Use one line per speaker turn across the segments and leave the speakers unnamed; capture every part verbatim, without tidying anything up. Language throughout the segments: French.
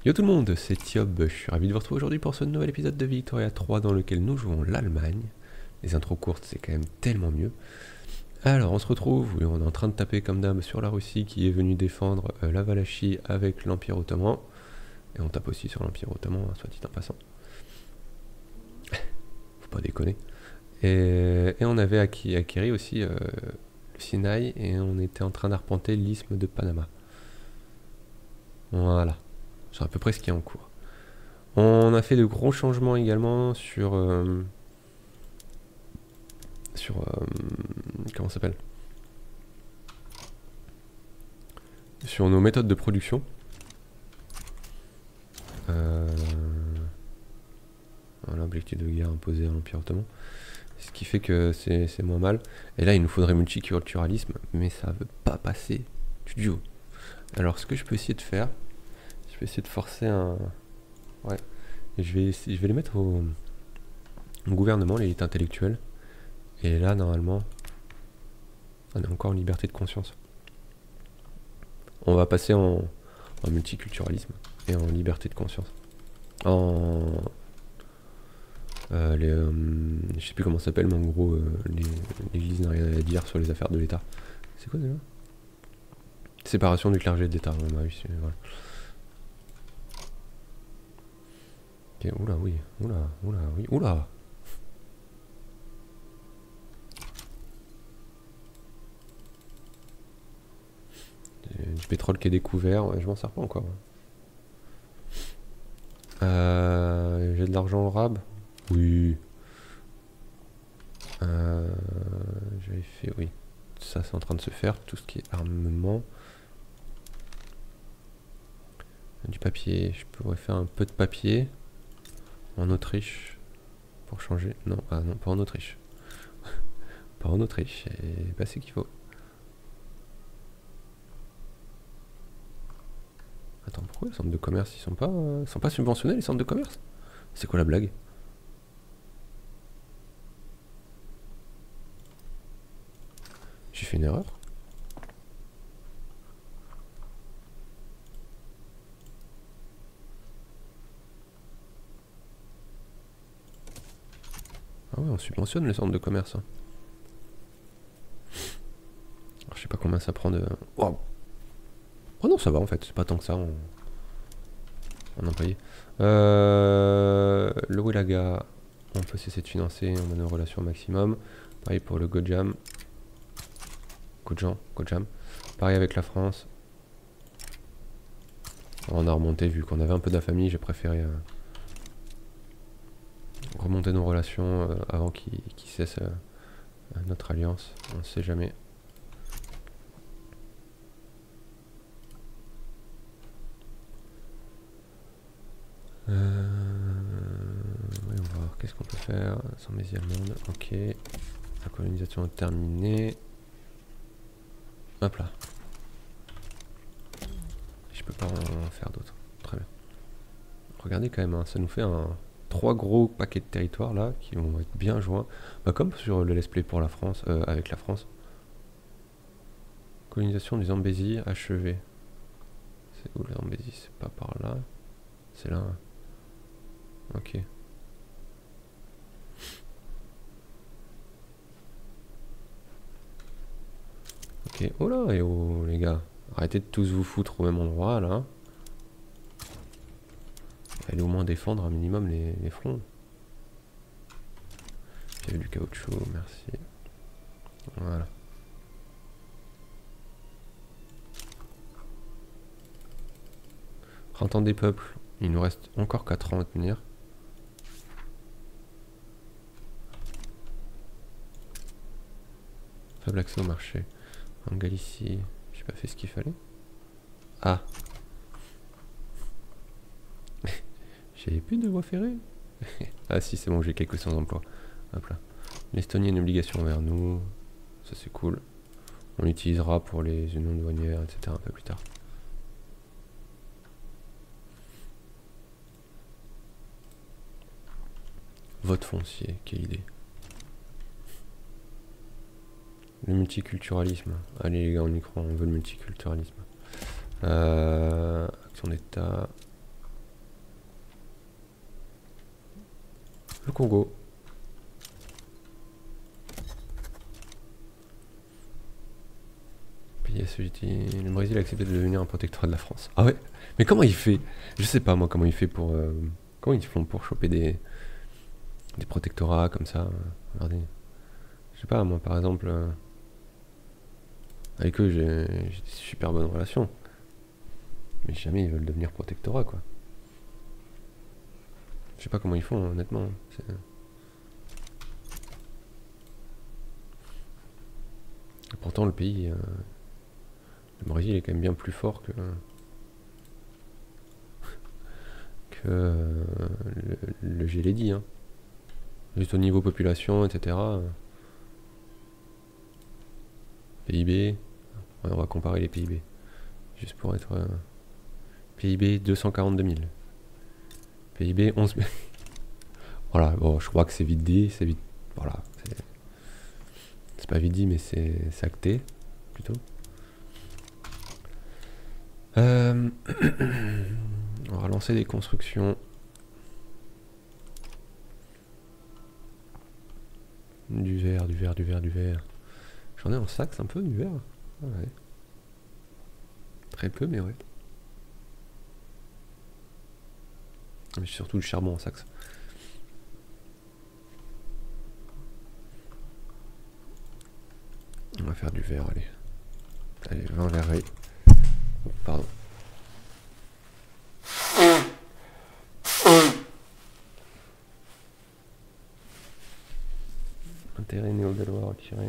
Yo tout le monde, c'est Thiob, je suis ravi de vous retrouver aujourd'hui pour ce nouvel épisode de Victoria trois dans lequel nous jouons l'Allemagne. Les intros courtes, c'est quand même tellement mieux. Alors, on se retrouve, oui, on est en train de taper comme d'hab sur la Russie qui est venue défendre euh, la Valachie avec l'Empire Ottoman. Et on tape aussi sur l'Empire Ottoman, hein, soit dit en passant. Faut pas déconner. Et, et on avait acquis, acquéri aussi euh, le Sinaï et on était en train d'arpenter l'isthme de Panama. Voilà, c'est à peu près ce qui est en cours. On a fait de gros changements également sur... Euh, sur... Euh, comment ça s'appelle Sur nos méthodes de production. Euh, voilà, objectif de guerre imposé à l'Empire Ottoman. Ce qui fait que c'est moins mal. Et là, il nous faudrait multiculturalisme, mais ça veut pas passer du duo. Alors, ce que je peux essayer de faire, je vais essayer de forcer un... Ouais. Et je vais, je vais les mettre au, au gouvernement, l'élite intellectuelle. Et là, normalement, on est encore en liberté de conscience. On va passer en, en multiculturalisme et en liberté de conscience. En... Euh, les, euh, je sais plus comment ça s'appelle, mais en gros, euh, l'église n'a rien à dire sur les affaires de l'État. C'est quoi déjà? Séparation du clergé d'État. Bon, bah, oui, voilà. Ok, oula, oui, oula, oula, oui, oula. Du pétrole qui est découvert, ouais, je m'en sers pas encore. Euh, J'ai de l'argent au rab. Oui. Euh, J'avais fait, oui. Ça, c'est en train de se faire. Tout ce qui est armement. Du papier. Je pourrais faire un peu de papier. En Autriche. Pour changer. Non, ah non, pas en Autriche. Pas en Autriche. Et bah, c'est qu'il faut. Attends, pourquoi les centres de commerce, ils sont pas, euh, sont pas subventionnés, les centres de commerce? C'est quoi la blague? J'ai fait une erreur? Ah ouais, on subventionne les centres de commerce. Hein. Alors, je sais pas combien ça prend de... Waouh! Oh non, ça va en fait, c'est pas tant que ça en, en employé. Euh... Le Wilaga, on peut cesser de financer, on a nos relations maximum. Pareil pour le Gojam. Gojan, Gojam. Pareil avec la France. On a remonté, vu qu'on avait un peu d'infamie, j'ai préféré euh, remonter nos relations euh, avant qu'ils qu cessent euh, notre alliance. On ne sait jamais. Euh, oui, on va voir qu'est-ce qu'on peut faire. Sans Mésie allemande, ok. La colonisation est terminée. Hop là. Je peux pas en faire d'autres. Très bien. Regardez quand même, hein, ça nous fait un trois gros paquets de territoires là qui vont être bien joints. Bah, comme sur le let's play pour la France, euh, avec la France. Colonisation du Zambézie achevée. C'est où la Zambézie? C'est pas par là. C'est là. Ok. Ok. Oh là, et oh les gars. Arrêtez de tous vous foutre au même endroit là. Allez au moins défendre un minimum les, les fronts. J'avais du caoutchouc, merci. Voilà. Printemps des peuples. Il nous reste encore quatre ans à tenir. Faible accès au marché. En Galicie, j'ai pas fait ce qu'il fallait. Ah. J'avais plus de voie ferrée. Ah si, c'est bon, j'ai quelques sans emploi. Hop là. L'Estonie a une obligation envers nous. Ça c'est cool. On l'utilisera pour les unions douanières, et cetera un peu plus tard. Vote foncier, quelle idée. Le multiculturalisme. Allez les gars, on y croit, on veut le multiculturalisme. Euh, action d'État. Le Congo. Pays assujetti. Le Brésil a accepté de devenir un protectorat de la France. Ah ouais? Mais comment il fait? Je sais pas moi comment il fait pour... Euh, comment ils font pour choper des... Des protectorats comme ça. Regardez. Je sais pas moi par exemple... Euh, avec eux j'ai des super bonnes relations. Mais jamais ils veulent devenir protectorat quoi. Je sais pas comment ils font honnêtement. Et pourtant le pays... Euh, le Brésil est quand même bien plus fort que... que euh, le, le G L D, hein. Juste au niveau population, et cetera. P I B. Ouais, on va comparer les P I B. Juste pour être... Euh, P I B deux cent quarante-deux mille. P I B onze mille. Voilà, bon, je crois que c'est vite dit, c'est vite... Voilà. C'est pas vite dit, mais c'est acté, plutôt. Euh, on va lancer des constructions. Du verre, du verre, du verre, du verre. J'en ai en saxe un peu, du verre. Ah ouais. Très peu, mais ouais. Mais surtout du charbon en saxe. On va faire du verre, allez. Allez, vingt verres. Oh, pardon. Intérêt néo-gallois retiré.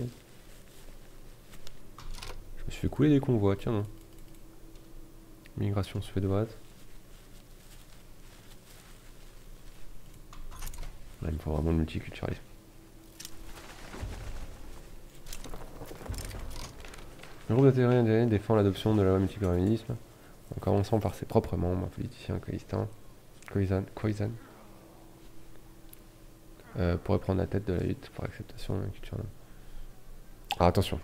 Je me suis fait couler des convois, tiens non. Migration suédoise. Là, il me faut vraiment le multiculturalisme. Le groupe d'intérêt indien défend l'adoption de la loi multiculturalisme en commençant par ses propres membres, politiciens coïstans, coïsan, euh, pourrait prendre la tête de la lutte pour l'acceptation de la culture. Ah, attention.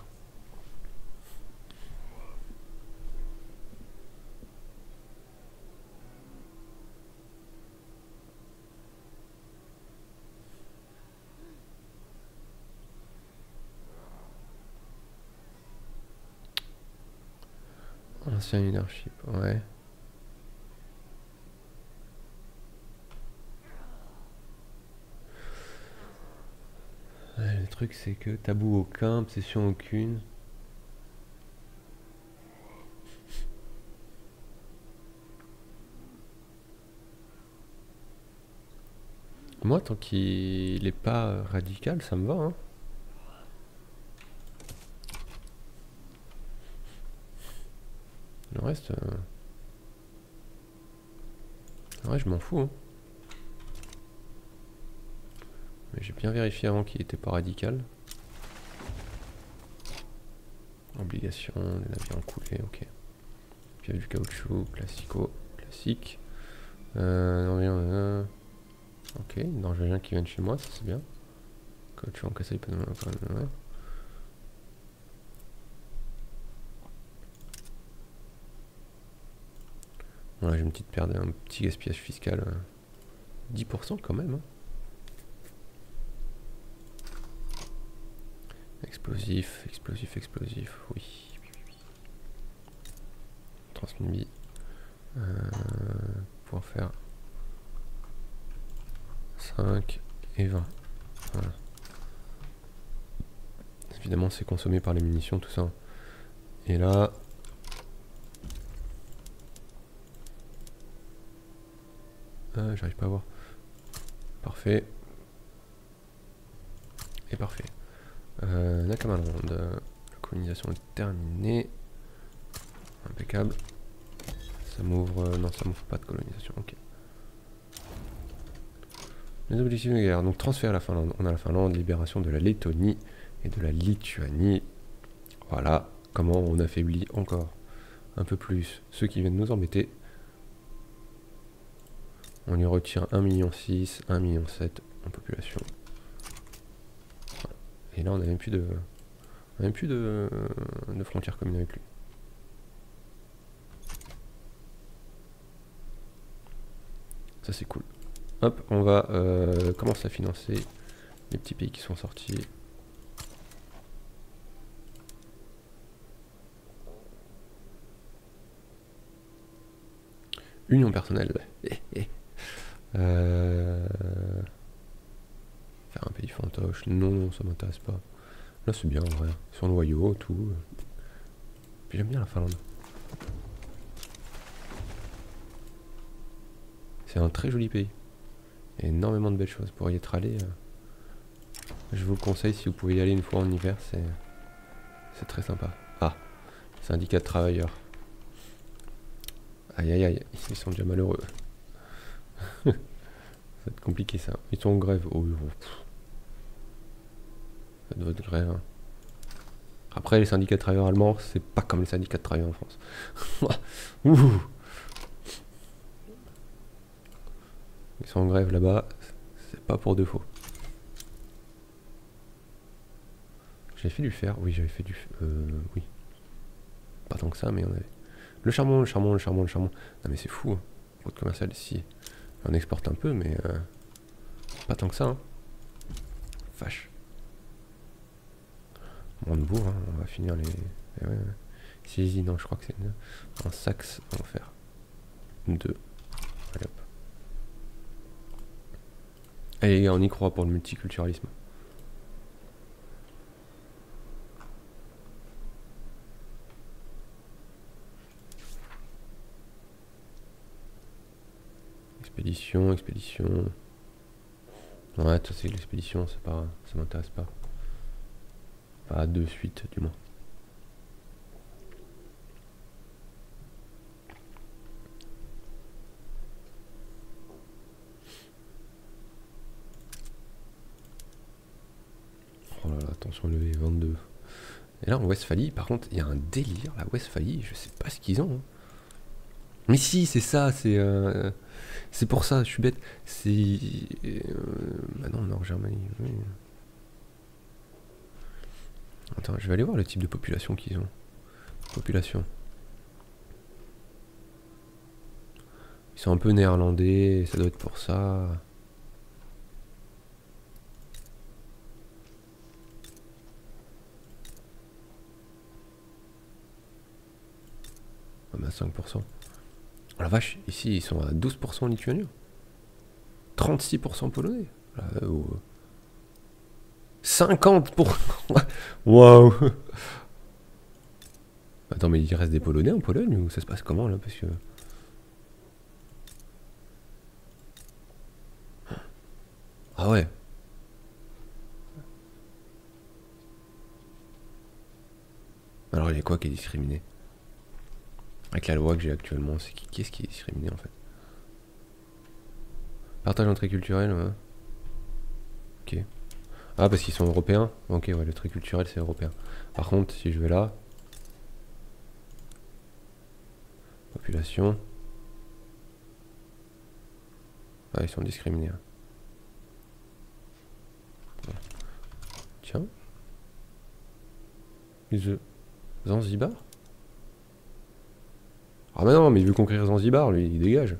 Ancien leadership, ouais. Ouais, le truc c'est que tabou aucun, obsession aucune. Moi, tant qu'il est pas radical, ça me va, hein. Le reste... Euh... Ouais, je m'en fous, hein. Mais j'ai bien vérifié avant qu'il était pas radical. Obligation, les navires coulés, ok. Puis du caoutchouc, classico, classique. Euh, non, rien, euh... Ok, non, j'ai rien qui vienne chez moi, ça c'est bien. Caoutchouc encaissé, pas de ouais. Voilà, j'ai une petite perte, un petit gaspillage fiscal. Euh, dix pour cent quand même. Hein. Explosif, explosif, explosif, oui. Transmis. Euh, pour faire cinq et vingt. Voilà. Évidemment, c'est consommé par les munitions, tout ça. Et là... Ah, j'arrive pas à voir. Parfait. Et parfait. Euh, Nakamalonde. La colonisation est terminée. Impeccable. Ça m'ouvre... Euh, non, ça m'ouvre pas de colonisation. Ok. Les objectifs de guerre. Donc transfert à la Finlande. On a la Finlande, libération de la Lettonie et de la Lituanie. Voilà comment on affaiblit encore un peu plus ceux qui viennent nous embêter. On lui retire un virgule six million, un virgule sept million en population. Voilà. Et là on n'a même plus de. On n'a même plus de, de frontières communes avec lui. Ça c'est cool. Hop, on va euh, commencer à financer les petits pays qui sont sortis. Union personnelle. euh... Faire un pays fantoche. Non, non, ça m'intéresse pas. Là, c'est bien en vrai. Ils sont loyaux, tout. Puis j'aime bien la Finlande. C'est un très joli pays. Il y a énormément de belles choses. Pour y être allé, euh, je vous le conseille si vous pouvez y aller une fois en hiver, c'est c'est très sympa. Ah, syndicat de travailleurs. Aïe aïe aïe, ils sont déjà malheureux. Ça va être compliqué ça. Ils sont en grève. Oh, ça doit être grève. Hein. Après, les syndicats de travailleurs allemands, c'est pas comme les syndicats de travailleurs en France. Ouh. Ils sont en grève là-bas, c'est pas pour de faux. J'avais fait du fer, oui, j'avais fait du... Euh, oui. Pas tant que ça, mais on avait... Le charbon, le charbon, le charbon, le charbon. Non mais c'est fou, hein. Route commerciale ici. On exporte un peu, mais... Euh, pas tant que ça, hein. Vache. Brandebourg, hein, on va finir les... Eh ouais, ouais. Silésie, non, je crois que c'est... Un Saxe, on va faire... Deux. Allez hop. Allez les gars, on y croit pour le multiculturalisme. Expédition, expédition. Ouais, ça c'est l'expédition, c'est pas, ça m'intéresse pas. Pas de suite, du moins. Oh là là, attention levé, vingt-deux. Et là en Westphalie, par contre, il y a un délire, la Westphalie, je sais pas ce qu'ils ont. Hein. Mais si, c'est ça, c'est... Euh, c'est pour ça, je suis bête. C'est... Euh, bah non, Nord-Germanie, oui. Attends, je vais aller voir le type de population qu'ils ont. Population. Ils sont un peu néerlandais, ça doit être pour ça. Ah bah cinq pour cent. Oh la vache, ici ils sont à douze pour cent lituaniens. trente-six pour cent polonais. Là, oh. cinquante pour cent. Waouh. Attends, mais il reste des Polonais en Pologne ou ça se passe comment là? Parce que... Ah ouais. Alors il y a quoi qui est discriminé? Avec la loi que j'ai actuellement, c'est qui, qui est-ce qui est discriminé en fait? Partage d'entrée culturelle, ouais. Ok. Ah, parce qu'ils sont européens? Ok, ouais, le trait culturel c'est européen. Par contre, si je vais là... Population... Ah, ils sont discriminés. Hein. Bon. Tiens. The... Zanzibar? Ah bah non, mais il veut conquérir Zanzibar, lui, il dégage.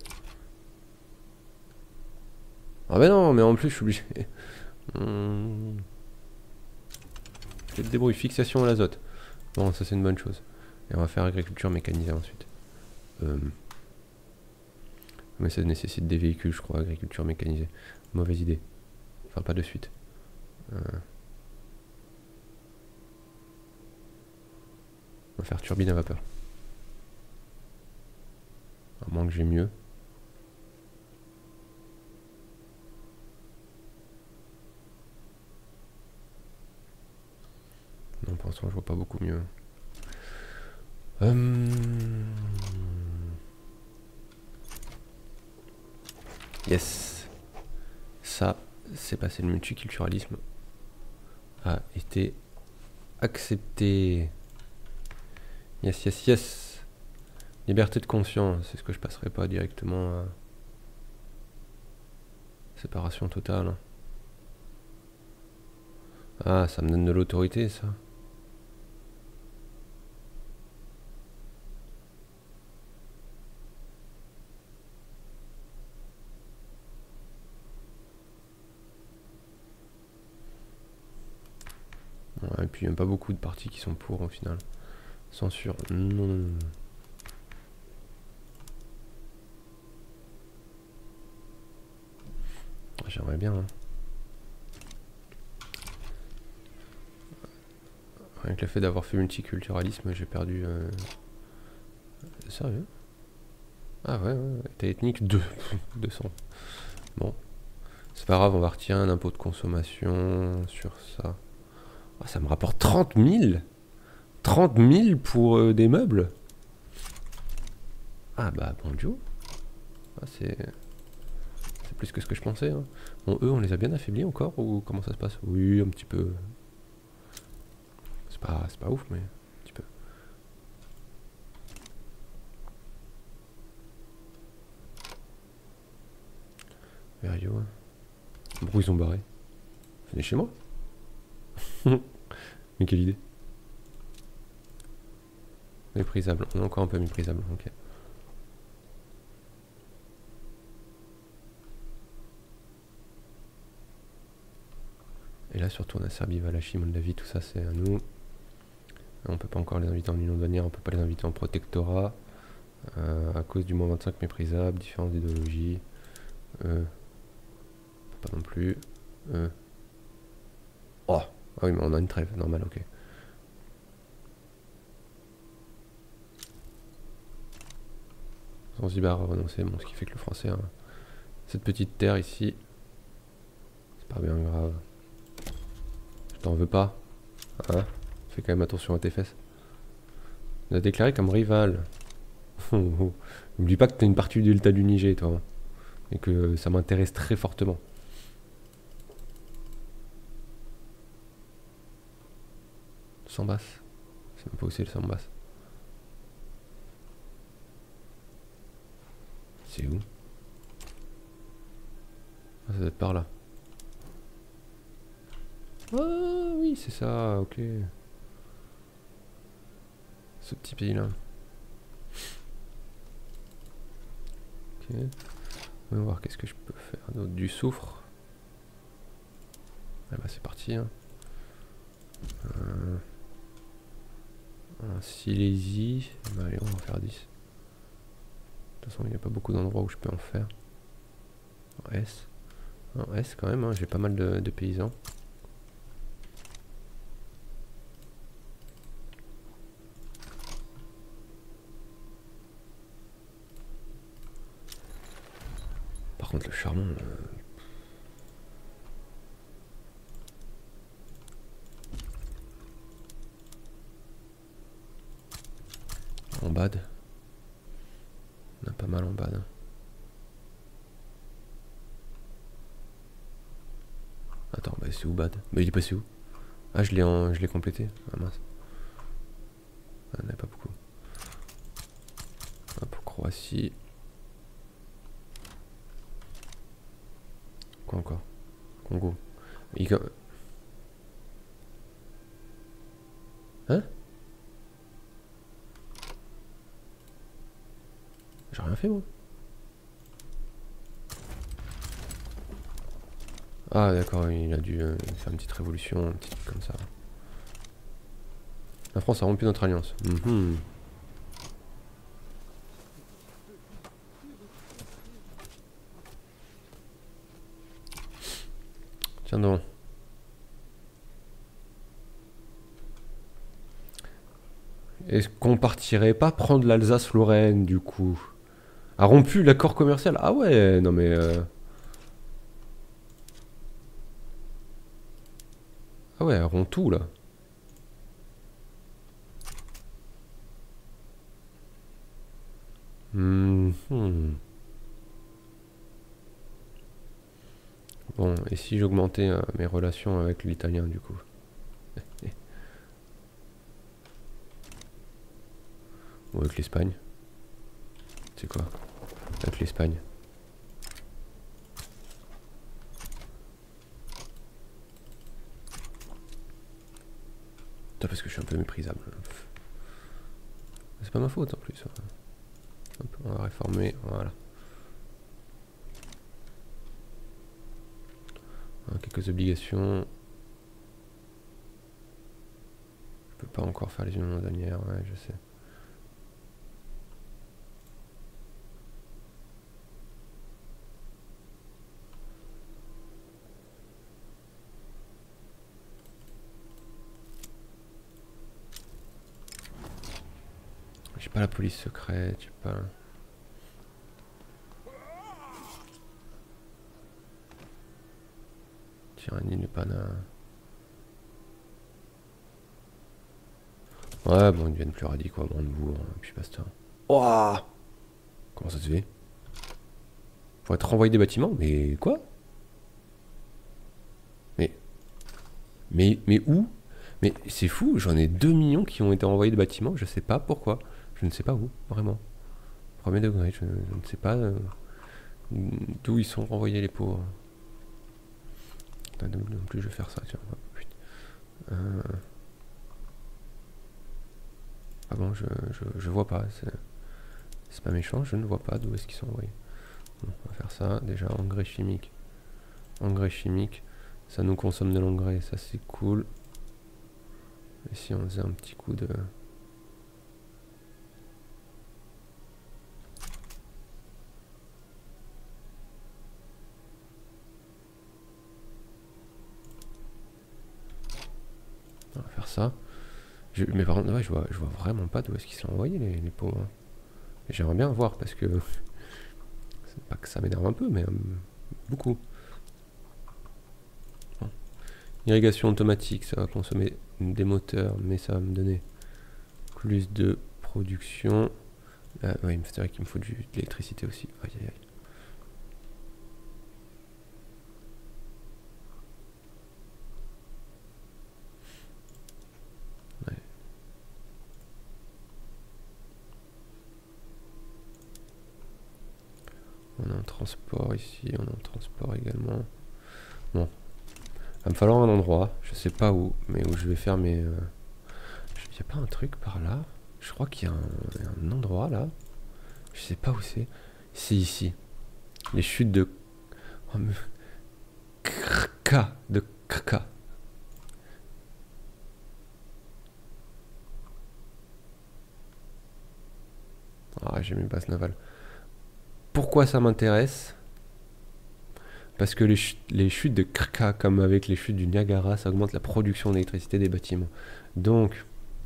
Ah bah non, mais en plus, je suis obligé... Hum... Je te débrouille, fixation à l'azote. Bon, ça c'est une bonne chose. Et on va faire agriculture mécanisée ensuite. Euh... Mais ça nécessite des véhicules, je crois, agriculture mécanisée. Mauvaise idée. Enfin, pas de suite. Euh... On va faire turbine à vapeur. À moins que j'ai mieux. Non, pour l'instant, je vois pas beaucoup mieux. Euh... Yes. Ça, c'est passé. Le multiculturalisme a été accepté. Yes, yes, yes. Liberté de conscience. C'est ce que je passerai pas directement à... Séparation totale. Hein. Ah, ça me donne de l'autorité, ça. Ouais, et puis il n'y a pas beaucoup de partis qui sont pour au final. Censure. Non, non, non. J'aimerais bien. Hein. Rien que le fait d'avoir fait multiculturalisme, j'ai perdu. Euh... Sérieux? Ah ouais, ouais, état ethnique deux cents. Bon. C'est pas grave, on va retirer un impôt de consommation sur ça. Oh, ça me rapporte trente mille trente mille pour euh, des meubles. Ah bah bonjour. Ah, c'est plus que ce que je pensais. Hein. Bon, eux, on les a bien affaiblis encore ou comment ça se passe? Oui, un petit peu. C'est pas, c'est pas ouf, mais un petit peu. Verio. Hein. Pourquoi ils sont barrés? Venez chez moi. Mais quelle idée. Méprisable. On est encore un peu méprisable. Ok. Et là, surtout, on a Serbie, Valachie, Moldavie, tout ça, c'est à nous. On peut pas encore les inviter en union douanière, on peut pas les inviter en protectorat. Euh, à cause du moins vingt-cinq méprisable, différence d'idéologie. Euh, pas non plus. Euh. Oh! Ah oui, mais on a une trêve, normal, ok. Zanzibar a renoncé, bon, ce qui fait que le français a cette petite terre ici. C'est pas bien grave. Je t'en veux pas. Hein? Fais quand même attention à tes fesses. On a déclaré comme rival. N'oublie pas que t'es une partie du delta du Niger, toi. Hein. Et que ça m'intéresse très fortement. Sambas. C'est même pas où c'est le Sambas. C'est où? Ah, ça doit être par là. Ah oui, c'est ça, ok. Ce petit pays là. Ok. On va voir qu'est-ce que je peux faire d'autre. Du soufre. Ah bah c'est parti. Hein. Euh... En Silésie. Bah allez, on va en faire dix. De toute façon, il n'y a pas beaucoup d'endroits où je peux en faire. En S. En S quand même, hein, j'ai pas mal de, de paysans. Par contre, le charbon... Euh... En bad. On a pas mal en bad. Hein. Attends, bah c'est où bad? Bah il est passé où? Ah je l'ai en... je l'ai complété. Ah mince. Ah, on n'avait pas beaucoup. Ah, pour Croatie. Quoi encore? Congo. Il... Hein? J'ai rien fait moi. Ah d'accord, il a dû euh, faire une petite révolution, un petit truc comme ça. La France a rompu notre alliance. Mm-hmm. Tiens donc. Est-ce qu'on partirait pas prendre l'Alsace-Lorraine du coup? A rompu l'accord commercial? Ah ouais, non mais... Euh... Ah ouais, elle rompt tout là. Mmh. Bon, et si j'augmentais euh, mes relations avec l'italien du coup? Ou avec l'Espagne? C'est quoi? Avec l'Espagne. Putain, parce que je suis un peu méprisable. C'est pas ma faute en plus. Hop, on va réformer, voilà. Quelques obligations. pas encore faire les unions douanières, ouais, je sais. J'ai pas la police secrète, j'ai pas... Tyrannie n'est pas là. Ouais, bon, ils deviennent plus radicaux à Brandebourg, hein, puis basta. Ouah! Comment ça se fait? Faut être renvoyé des bâtiments? Mais quoi? Mais... Mais, mais où? Mais c'est fou, j'en ai deux millions qui ont été envoyés des bâtiments, je sais pas pourquoi. Je ne sais pas où, vraiment. Premier degré, je, je ne sais pas euh, d'où ils sont renvoyés les pauvres. Non plus je vais faire ça, tiens. Euh... Ah bon, je, je, je vois pas, c'est pas méchant, je ne vois pas d'où est-ce qu'ils sont envoyés. Bon, on va faire ça, déjà, engrais chimique. Engrais chimique, ça nous consomme de l'engrais, ça c'est cool. Et si on faisait un petit coup de... On va faire ça. Je, mais par contre, ouais, je vois, je vois vraiment pas d'où est-ce qu'ils sont envoyés les, les pauvres. Hein. J'aimerais bien voir parce que... C'est pas que ça m'énerve un peu, mais euh, beaucoup. Bon. Irrigation automatique, ça va consommer des moteurs, mais ça va me donner plus de production. Ah, oui, c'est vrai qu'il me faut du, de l'électricité aussi. Aïe, aïe, aïe. Ouais. On a un transport ici, on a un transport également. Bon. Il va me falloir un endroit, je sais pas où, mais où je vais faire mes... Euh... Il n'y a pas un truc par là? Je crois qu'il y a un, un endroit là. Je sais pas où c'est. C'est ici. Les chutes de... Oh, me... Krka. De Krka. Ah, j'ai mis base navale. Pourquoi ça m'intéresse? Parce que les, ch les chutes de Krka, comme avec les chutes du Niagara, ça augmente la production d'électricité des bâtiments. Donc,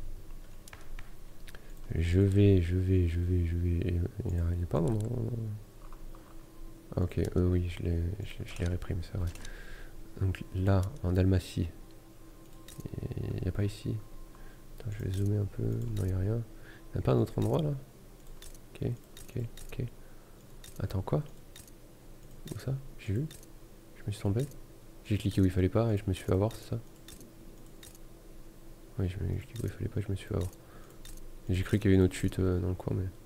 je vais, je vais, je vais, je vais... Il n'y a, a pas d'endroit... Ah, ok, euh, oui, je les, je, je les réprime, c'est vrai. Donc là, en Dalmatie, il n'y a pas ici. Attends, je vais zoomer un peu. Non, il n'y a rien. Il n'y a pas un autre endroit là? Ok, ok, ok. Attends, quoi? Où ça? J'ai vu? Je me suis tombé? J'ai cliqué où il fallait pas et je me suis fait avoir, c'est ça? Oui, j'ai cliqué où il fallait pas et je me suis fait avoir. J'ai cru qu'il y avait une autre chute euh, dans le coin, mais...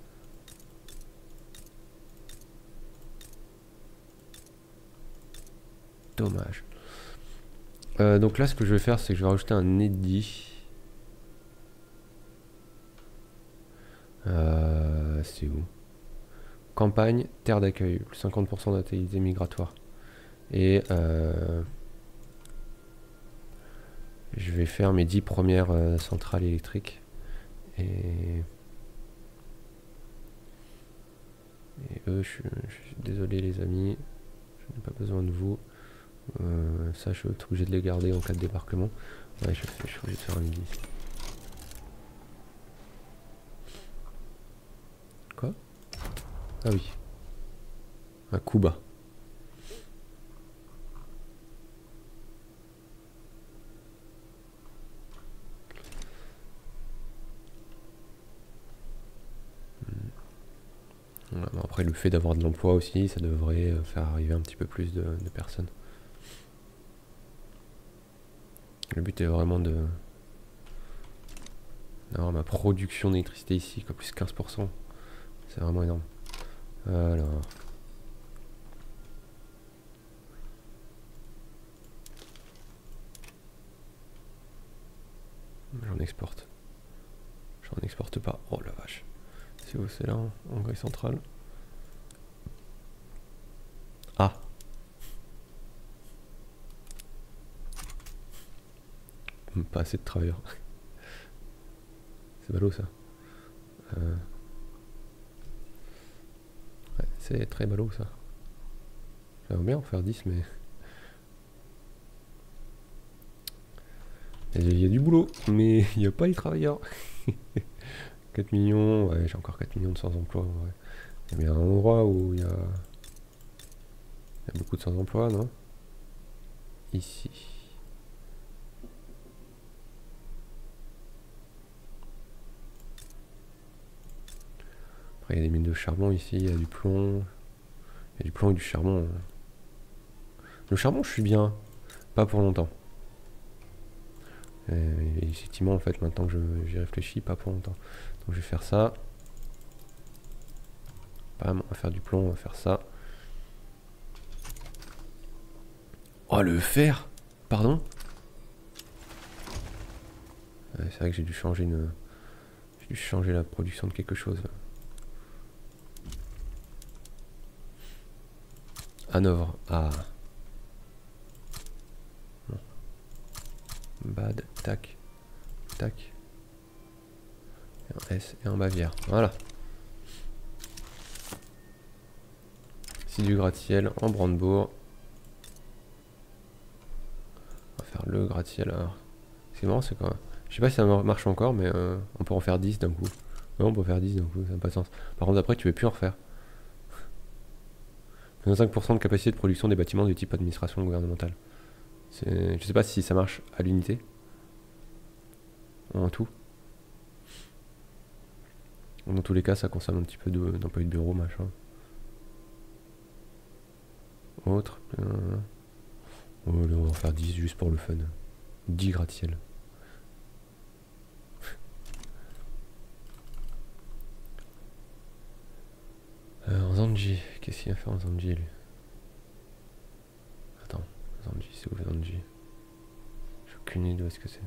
Dommage. Euh, donc là, ce que je vais faire, c'est que je vais rajouter un edit. Euh, c'est où? Campagne, terre d'accueil, plus cinquante pour cent d'activité migratoire. Et euh, je vais faire mes dix premières euh, centrales électriques. Et, et eux, je suis, je suis désolé les amis, je n'ai pas besoin de vous. Euh, ça, je vais être obligé de les garder en cas de débarquement. Ouais, je, fais, je suis obligé de faire un midi. Quoi? Ah oui. Un coup bas. Voilà, bon, après, le fait d'avoir de l'emploi aussi, ça devrait faire arriver un petit peu plus de, de personnes. Le but est vraiment de d'avoir ma production d'électricité ici, quoi, plus quinze pour cent. C'est vraiment énorme. Alors... J'en exporte. J'en exporte pas. Oh la vache. C'est où? C'est là, en grille centrale. Ah. Pas assez de travailleurs. c'est ballot ça. Euh... Ouais, c'est très ballot ça. J'aimerais bien en faire dix, mais... Il y a du boulot, mais il n'y a pas les travailleurs. quatre millions, ouais, j'ai encore quatre millions de sans emploi. Ouais. Il y a bien un endroit où il y a... il y a beaucoup de sans emploi, non? Ici. Après, il y a des mines de charbon ici, il y a du plomb. Il y a du plomb et du charbon. Le charbon, je suis bien. Pas pour longtemps. Et effectivement, en fait, maintenant que j'y réfléchis, pas pour longtemps. Donc je vais faire ça. Bam, on va faire du plomb, on va faire ça. Oh, le fer! Pardon? Ouais, c'est vrai que j'ai dû changer une... J'ai dû changer la production de quelque chose. Hanovre. Ah. Bon. Bad. Tac. Tac. Et en S et en Bavière. Voilà. C'est du gratte-ciel en Brandebourg. On va faire le gratte-ciel. Alors, c'est marrant, c'est quoi? Je sais pas si ça marche encore, mais euh, on peut en faire dix d'un coup. Non, on peut faire dix d'un coup, ça n'a pas de sens. Par contre, après, tu peux plus en refaire. vingt-cinq pour cent de capacité de production des bâtiments du type administration gouvernementale. Je sais pas si ça marche à l'unité. En tout. Dans tous les cas, ça consomme un petit peu d'employés de, de bureau, machin. Autre. Euh... Oh, là, on va en faire dix juste pour le fun. dix gratte-ciel. euh, en Zanji. Qu'est-ce qu'il a fait en Zanji, lui? Attends. Zanji, c'est où Zanji? J'ai aucune idée d'où est-ce que c'est.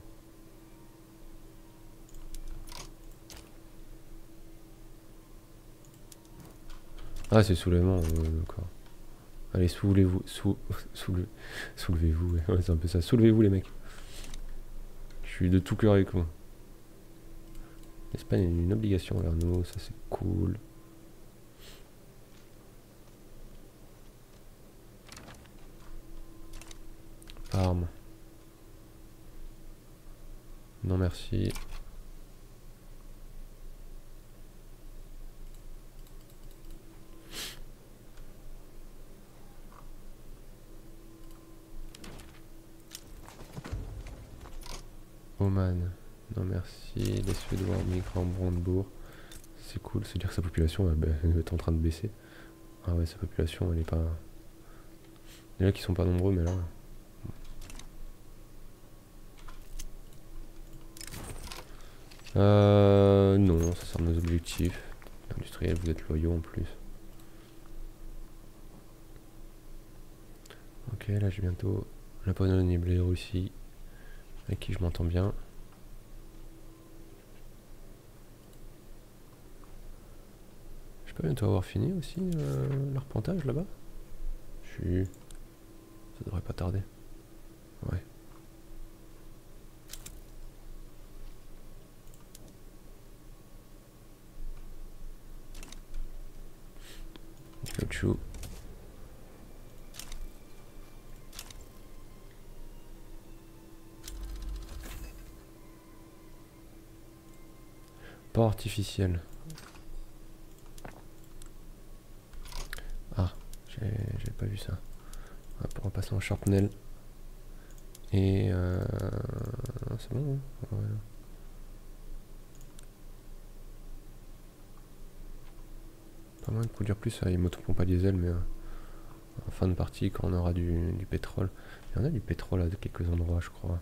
Ah, c'est soulèvement, euh, d'accord. Allez, soulevez-vous, sou, soulevez, soulevez-vous, ouais, c'est un peu ça. Soulevez-vous, les mecs. Je suis de tout cœur avec vous. L'Espagne a une obligation envers nous, ça c'est cool. Armes. Non merci. Oman. Non merci. Les Suédois migrent en Brandebourg. C'est cool, c'est dire que sa population elle, elle est en train de baisser. Ah ouais, sa population elle est pas... Il y en a qui sont pas nombreux mais là... Euh... Non, ça sert à nos objectifs. Industriel, vous êtes loyaux en plus. Ok, là j'ai bientôt la Pologne et Biélorussie, avec qui je m'entends bien. Je peux bientôt avoir fini aussi euh, l'arpentage là-bas. Je suis... Ça devrait pas tarder. Ouais. Caoutchouc. Port artificiel. Ah, j'ai pas vu ça. On va passer en Sharpnel. Et euh... c'est bon, hein ouais. Pas moyen de produire plus, il m'autopompe pas diesel, mais euh, en fin de partie, quand on aura du, du pétrole. Il y en a du pétrole à quelques endroits, je crois.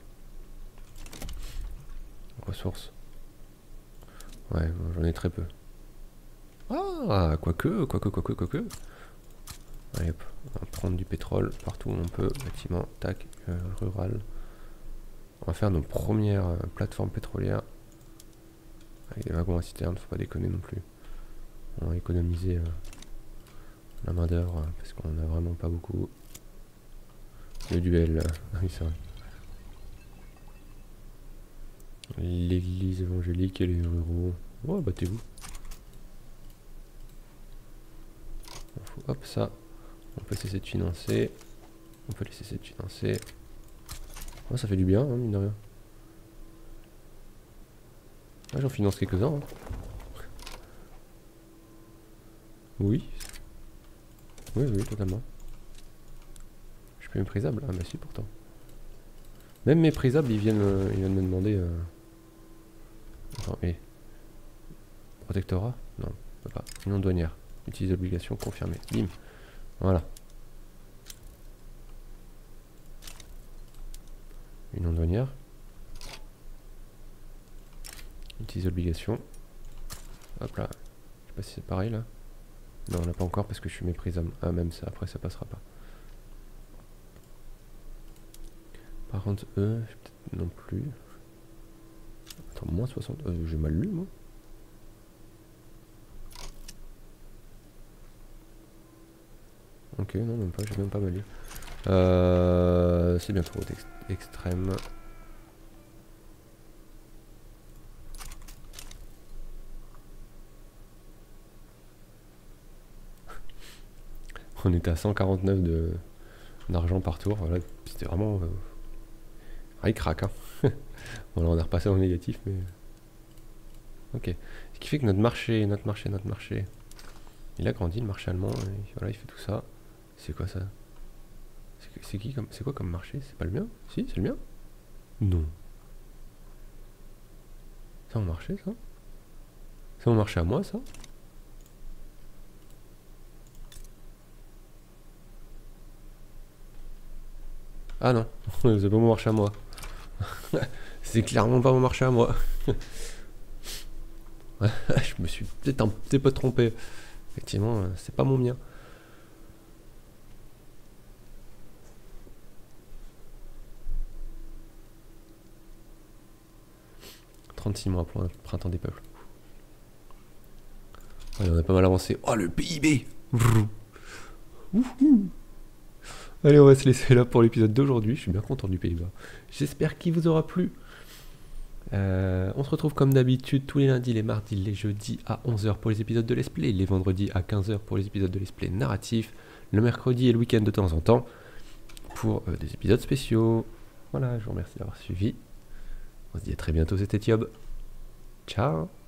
Ressources. Ouais, j'en ai très peu. Ah, quoique, quoique, quoique, quoique. Allez hop, on va prendre du pétrole partout où on peut. Bâtiment, tac, euh, rural. On va faire nos premières euh, plateformes pétrolières. Avec des wagons à citerne, faut pas déconner non plus. On va économiser euh, la main d'œuvre euh, parce qu'on en a vraiment pas beaucoup. Le duel, euh, ah oui c'est vrai. L'église évangélique et les ruraux. Oh, battez-vous. Hop, ça. On peut cesser de financer. On peut laisser de financer. Oh, ça fait du bien, hein, mine de rien. Ah, j'en finance quelques-uns. Hein. Oui. Oui, oui, totalement. Je suis plus méprisable. Ah, bah si, pourtant. Même méprisable, ils viennent, euh, ils viennent me demander. Euh... Attends, et. Protectorat? Non, on peut pas. Union douanière. Utilise obligation confirmée. Bim. Voilà. Union douanière. Utilise obligation. Hop là. Je sais pas si c'est pareil là. Non, on l'a pas encore parce que je suis méprisable. Ah, même ça, après ça passera pas. Par contre, eux, peut-être non plus. Attends, moins soixante. Euh, J'ai mal lu, moi. Ok, non, même pas, j'ai même pas mal lu. Euh, c'est bien trop ex extrême. On était à cent quarante-neuf de d'argent par tour. Voilà, c'était vraiment. Euh... Ah, il craque, hein. Voilà, on est repassé en négatif, mais. Ok. Ce qui fait que notre marché, notre marché, notre marché. Il a grandi, le marché allemand. Et voilà, il fait tout ça. C'est quoi ça? C'est qui comme. C'est quoi comme marché? C'est pas le mien? Si, c'est le mien? Non. C'est mon marché, ça? C'est mon marché à moi, ça? Ah non, c'est pas mon marché à moi. C'est clairement pas mon marché à moi. Je me suis peut-être un petit peu trompé. Effectivement, c'est pas mon mien. trente-six mois pour le printemps des peuples. Allez, on a pas mal avancé. Oh, le P I B. Allez, on va se laisser là pour l'épisode d'aujourd'hui. Je suis bien content du Pays-Bas. J'espère qu'il vous aura plu. Euh, on se retrouve comme d'habitude tous les lundis, les mardis, les jeudis à onze heures pour les épisodes de Let's Play, les vendredis à quinze heures pour les épisodes de Let's Play narratifs, le mercredi et le week-end de temps en temps pour euh, des épisodes spéciaux. Voilà, je vous remercie d'avoir suivi. On se dit à très bientôt, c'était Thiob. Ciao.